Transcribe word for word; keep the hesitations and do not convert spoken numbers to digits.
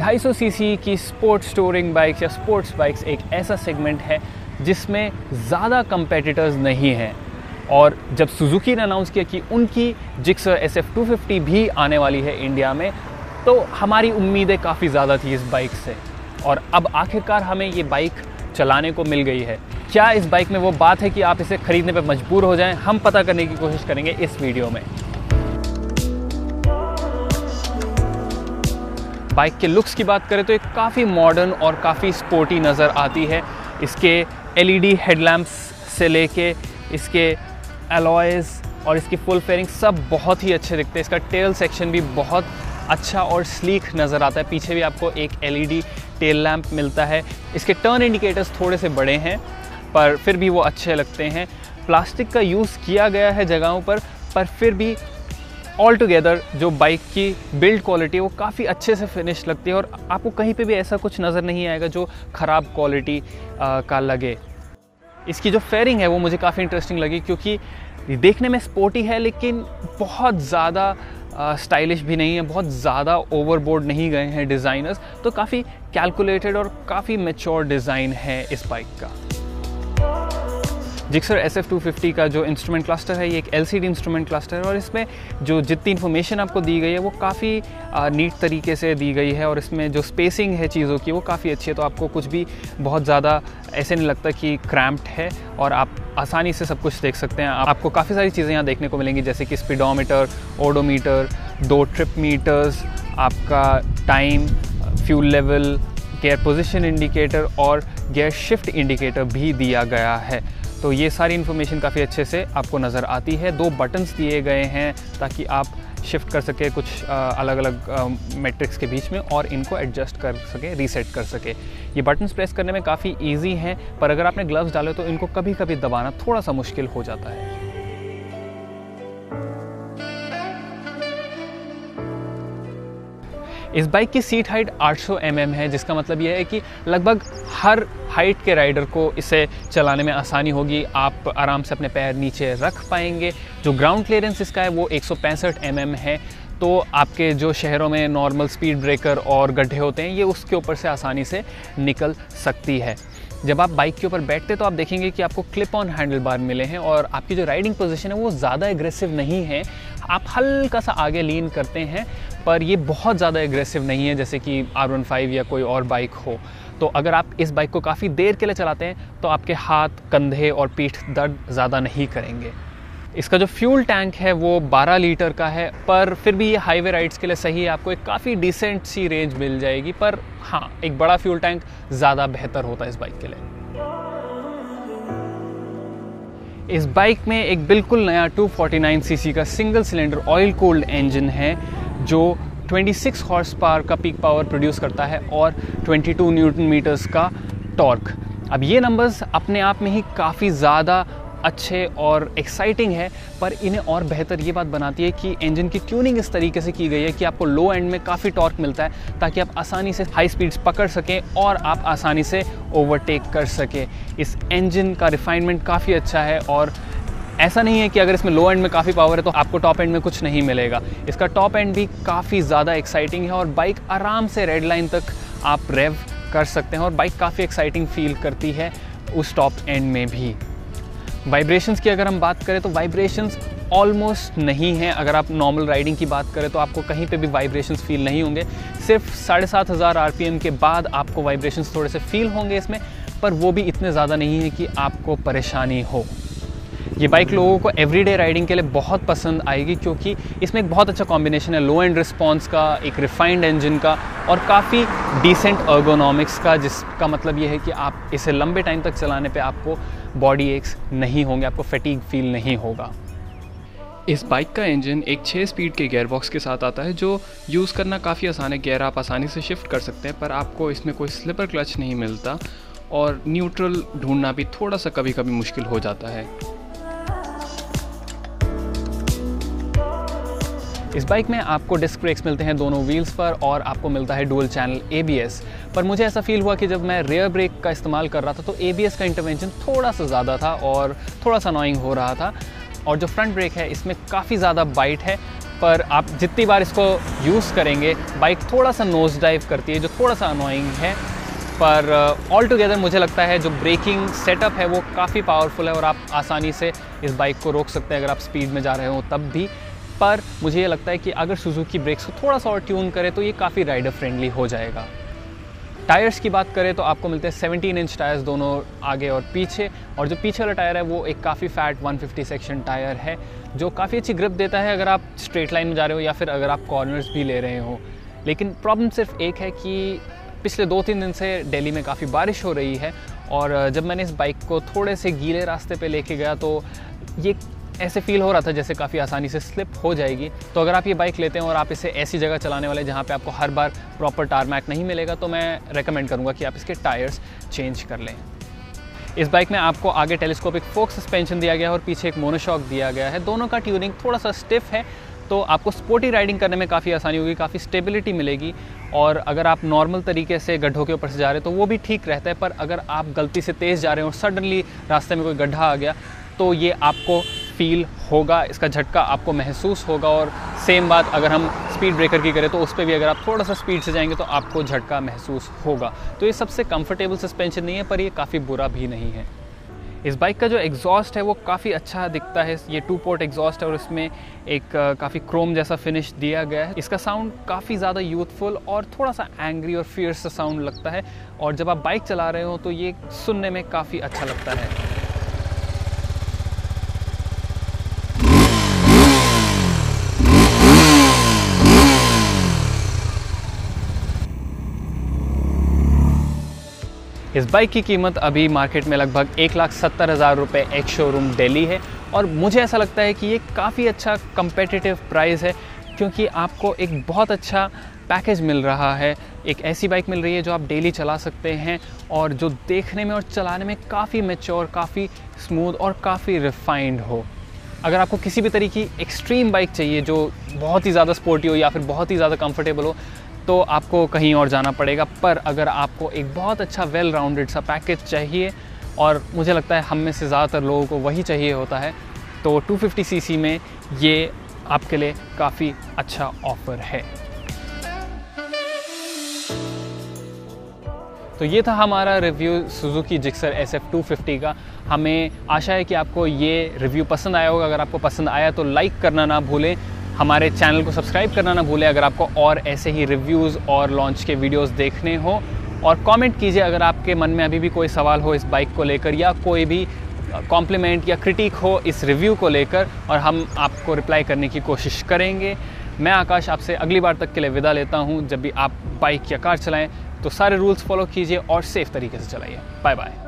ढाई सौ सीसी की स्पोर्ट्स टूरिंग बाइक्स या स्पोर्ट्स बाइक्स एक ऐसा सेगमेंट है जिसमें ज़्यादा कंपेटिटर्स नहीं हैं। और जब सुजुकी ने अनाउंस किया कि उनकी Gixxer S F two fifty भी आने वाली है इंडिया में, तो हमारी उम्मीदें काफ़ी ज़्यादा थी इस बाइक से। और अब आखिरकार हमें ये बाइक चलाने को मिल गई है। क्या इस बाइक में वो बात है कि आप इसे ख़रीदने पर मजबूर हो जाएं? हम पता करने की कोशिश करेंगे इस वीडियो में। बाइक के लुक्स की बात करें तो ये काफ़ी मॉडर्न और काफ़ी स्पोर्टी नज़र आती है। इसके एल ई डी हेडलैम्प्स से लेके इसके अलॉयज़ और इसकी फुल फेयरिंग सब बहुत ही अच्छे दिखते हैं। इसका टेल सेक्शन भी बहुत अच्छा और स्लीक नज़र आता है। पीछे भी आपको एक L E D tail lamp मिलता है। इसके टर्न इंडिकेटर्स थोड़े से बड़े हैं पर फिर भी वो अच्छे लगते हैं। प्लास्टिक का यूज़ किया गया है जगहों पर पर फिर भी ऑल टुगेदर जो बाइक की बिल्ड क्वालिटी है वो काफ़ी अच्छे से फिनिश लगती है और आपको कहीं पे भी ऐसा कुछ नज़र नहीं आएगा जो ख़राब क्वालिटी का लगे। इसकी जो फेयरिंग है वो मुझे काफ़ी इंटरेस्टिंग लगी क्योंकि देखने में स्पोर्टी है लेकिन बहुत ज़्यादा स्टाइलिश भी नहीं है, बहुत ज़्यादा ओवरबोर्ड नहीं गए हैं डिज़ाइनर्स। तो काफ़ी कैलकुलेटेड और काफ़ी मैच्योर डिज़ाइन है इस बाइक का। Gixxer S F two fifty का जो इंस्ट्रूमेंट क्लस्टर है ये एक L C D instrument cluster है और इसमें जो जितनी इन्फॉर्मेशन आपको दी गई है वो काफ़ी नीट तरीके से दी गई है और इसमें जो स्पेसिंग है चीज़ों की वो काफ़ी अच्छी है। तो आपको कुछ भी बहुत ज़्यादा ऐसे नहीं लगता कि क्रैम्प्ड है और आप आसानी से सब कुछ देख सकते हैं। आपको काफ़ी सारी चीज़ें यहाँ देखने को मिलेंगी जैसे कि स्पीडोमीटर, ओडोमीटर, दो ट्रिप मीटर्स, आपका time, fuel level, gear position indicator और गियर शिफ्ट इंडिकेटर भी दिया गया है। तो ये सारी इन्फॉर्मेशन काफ़ी अच्छे से आपको नज़र आती है। दो बटन्स दिए गए हैं ताकि आप शिफ्ट कर सके कुछ अलग अलग मैट्रिक्स के बीच में और इनको एडजस्ट कर सके, रीसेट कर सके। ये बटन्स प्रेस करने में काफ़ी इजी हैं पर अगर आपने ग्लव्स डाले तो इनको कभी कभी दबाना थोड़ा सा मुश्किल हो जाता है। इस बाइक की सीट हाइट आठ सौ एम एम है जिसका मतलब यह है कि लगभग हर हाइट के राइडर को इसे चलाने में आसानी होगी। आप आराम से अपने पैर नीचे रख पाएंगे। जो ग्राउंड क्लियरेंस इसका है वो एक सौ पैंसठ एम एम है। तो आपके जो शहरों में नॉर्मल स्पीड ब्रेकर और गड्ढे होते हैं ये उसके ऊपर से आसानी से निकल सकती है। जब आप बाइक के ऊपर बैठते तो आप देखेंगे कि आपको क्लिप ऑन हैंडल बार मिले हैं और आपकी जो राइडिंग पोजीशन है वो ज़्यादा एग्रेसिव नहीं है। आप हल्का सा आगे लीन करते हैं पर ये बहुत ज़्यादा एग्रेसिव नहीं है जैसे कि आर वन फाइव या कोई और बाइक हो। तो अगर आप इस बाइक को काफ़ी देर के लिए चलाते हैं तो आपके हाथ, कंधे और पीठ दर्द ज़्यादा नहीं करेंगे। इसका जो फ्यूल टैंक है वो बारह लीटर का है पर फिर भी ये हाईवे राइड्स के लिए सही है। आपको एक काफ़ी डिसेंट सी रेंज मिल जाएगी पर हाँ, एक बड़ा फ्यूल टैंक ज़्यादा बेहतर होता है इस बाइक के लिए। इस बाइक में एक बिल्कुल नया टू फोर्टी नाइन सीसी का single cylinder oil cooled engine है जो छब्बीस हॉर्स पावर का पीक पावर प्रोड्यूस करता है और बाईस न्यूटन मीटर्स का टॉर्क। अब ये नंबर्स अपने आप में ही काफ़ी ज़्यादा अच्छे और एक्साइटिंग है पर इन्हें और बेहतर ये बात बनाती है कि इंजन की ट्यूनिंग इस तरीके से की गई है कि आपको लो एंड में काफ़ी टॉर्क मिलता है ताकि आप आसानी से हाई स्पीड्स पकड़ सकें और आप आसानी से ओवरटेक कर सकें। इस इंजन का रिफाइनमेंट काफ़ी अच्छा है और ऐसा नहीं है कि अगर इसमें लो एंड में काफ़ी पावर है तो आपको टॉप एंड में कुछ नहीं मिलेगा। इसका टॉप एंड भी काफ़ी ज़्यादा एक्साइटिंग है और बाइक आराम से रेड लाइन तक आप रेव कर सकते हैं और बाइक काफ़ी एक्साइटिंग फील करती है उस टॉप एंड में भी। वाइब्रेशंस की अगर हम बात करें तो वाइब्रेशंस ऑलमोस्ट नहीं है। अगर आप नॉर्मल राइडिंग की बात करें तो आपको कहीं पे भी वाइब्रेशंस फील नहीं होंगे। सिर्फ साढ़े सात हज़ार आर पी एम के बाद आपको वाइब्रेशंस थोड़े से फील होंगे इसमें पर वो भी इतने ज़्यादा नहीं है कि आपको परेशानी हो। ये बाइक लोगों को एवरीडे राइडिंग के लिए बहुत पसंद आएगी क्योंकि इसमें एक बहुत अच्छा कॉम्बिनेशन है लो एंड रिस्पॉन्स का, एक रिफाइंड इंजन का और काफ़ी डिसेंट अर्गोनॉमिक्स का, जिसका मतलब ये है कि आप इसे लंबे टाइम तक चलाने पे आपको बॉडी एक्स नहीं होंगे, आपको फैटीग फील नहीं होगा। इस बाइक का इंजन एक छः स्पीड के गियर बॉक्स के साथ आता है जो यूज़ करना काफ़ी आसान है। गियर आप आसानी से शिफ्ट कर सकते हैं पर आपको इसमें कोई स्लिपर क्लच नहीं मिलता और न्यूट्रल ढूंढना भी थोड़ा सा कभी कभी मुश्किल हो जाता है। इस बाइक में आपको डिस्क ब्रेक्स मिलते हैं दोनों व्हील्स पर और आपको मिलता है dual channel A B S. पर मुझे ऐसा फील हुआ कि जब मैं रेयर ब्रेक का इस्तेमाल कर रहा था तो ए बी एस का इंटरवेंशन थोड़ा सा ज़्यादा था और थोड़ा सा अनोइंग हो रहा था। और जो फ्रंट ब्रेक है इसमें काफ़ी ज़्यादा बाइट है पर आप जितनी बार इसको यूज़ करेंगे बाइक थोड़ा सा नोज डाइव करती है, जो थोड़ा सा अनोइंग है। पर ऑल टुगेदर मुझे लगता है जो ब्रेकिंग सेटअप है वो काफ़ी पावरफुल है और आप आसानी से इस बाइक को रोक सकते हैं अगर आप स्पीड में जा रहे हो तब भी। पर मुझे ये लगता है कि अगर सुजुकी ब्रेक्स को थोड़ा सा और ट्यून करे तो ये काफ़ी राइडर फ्रेंडली हो जाएगा। टायर्स की बात करें तो आपको मिलते हैं सेवनटीन इंच टायर्स दोनों आगे और पीछे, और जो पीछे वाला टायर है वो एक काफ़ी fat one fifty section tyre है जो काफ़ी अच्छी ग्रिप देता है अगर आप स्ट्रेट लाइन में जा रहे हो या फिर अगर आप कॉर्नर्स भी ले रहे हो। लेकिन प्रॉब्लम सिर्फ एक है कि पिछले दो तीन दिन से दिल्ली में काफ़ी बारिश हो रही है, और जब मैंने इस बाइक को थोड़े से गीले रास्ते पे लेके गया तो ये ऐसे फील हो रहा था जैसे काफ़ी आसानी से स्लिप हो जाएगी। तो अगर आप ये बाइक लेते हैं और आप इसे ऐसी जगह चलाने वाले जहाँ पे आपको हर बार प्रॉपर टारमैक नहीं मिलेगा तो मैं रेकमेंड करूँगा कि आप इसके टायर्स चेंज कर लें। इस बाइक में आपको आगे टेलीस्कोपिक फोक सस्पेंशन दिया गया है और पीछे एक मोनोशॉक दिया गया है। दोनों का ट्यूनिंग थोड़ा सा स्टिफ है तो आपको स्पोर्टी राइडिंग करने में काफ़ी आसानी होगी, काफ़ी स्टेबिलिटी मिलेगी। और अगर आप नॉर्मल तरीके से गड्ढों के ऊपर से जा रहे हैं तो वो भी ठीक रहता है, पर अगर आप गलती से तेज़ जा रहे हैं और सडनली रास्ते में कोई गड्ढा आ गया तो ये आपको फील होगा, इसका झटका आपको महसूस होगा। और सेम बात अगर हम स्पीड ब्रेकर की करें तो उस पर भी अगर आप थोड़ा सा स्पीड से जाएंगे तो आपको झटका महसूस होगा। तो ये सबसे कंफर्टेबल सस्पेंशन नहीं है, पर ये काफ़ी बुरा भी नहीं है। इस बाइक का जो एग्जॉस्ट है वो काफ़ी अच्छा दिखता है। ये टू पोर्ट एग्जॉस्ट है और इसमें एक काफ़ी क्रोम जैसा फिनिश दिया गया है। इसका साउंड काफ़ी ज़्यादा यूथफुल और थोड़ा सा एंग्री और फियर्स सा साउंड लगता है, और जब आप बाइक चला रहे हो तो ये सुनने में काफ़ी अच्छा लगता है। इस बाइक की कीमत अभी मार्केट में लगभग एक लाख सत्तर हज़ार रुपये एक शोरूम दिल्ली है, और मुझे ऐसा लगता है कि ये काफ़ी अच्छा कंपेटिटिव प्राइस है क्योंकि आपको एक बहुत अच्छा पैकेज मिल रहा है। एक ऐसी बाइक मिल रही है जो आप डेली चला सकते हैं और जो देखने में और चलाने में काफ़ी मैच्योर, काफ़ी स्मूथ और काफ़ी रिफाइंड हो। अगर आपको किसी भी तरीके की एक्सट्रीम बाइक चाहिए जो बहुत ही ज़्यादा स्पोर्टी हो या फिर बहुत ही ज़्यादा कंफर्टेबल हो तो आपको कहीं और जाना पड़ेगा। पर अगर आपको एक बहुत अच्छा वेल राउंडेड सा पैकेज चाहिए, और मुझे लगता है हम में से ज़्यादातर लोगों को वही चाहिए होता है, तो टू फिफ्टी सी सी में ये आपके लिए काफ़ी अच्छा ऑफ़र है। तो ये था हमारा review Suzuki Gixxer S F two fifty का। हमें आशा है कि आपको ये रिव्यू पसंद आया होगा। अगर आपको पसंद आया तो लाइक करना ना भूलें, हमारे चैनल को सब्सक्राइब करना ना भूलें अगर आपको और ऐसे ही रिव्यूज़ और लॉन्च के वीडियोस देखने हो, और कमेंट कीजिए अगर आपके मन में अभी भी कोई सवाल हो इस बाइक को लेकर या कोई भी कॉम्प्लीमेंट या क्रिटिक हो इस रिव्यू को लेकर, और हम आपको रिप्लाई करने की कोशिश करेंगे। मैं आकाश आपसे अगली बार तक के लिए विदा लेता हूँ। जब भी आप बाइक या कार चलाएँ तो सारे रूल्स फॉलो कीजिए और सेफ़ तरीके से चलाइए। Bye bye.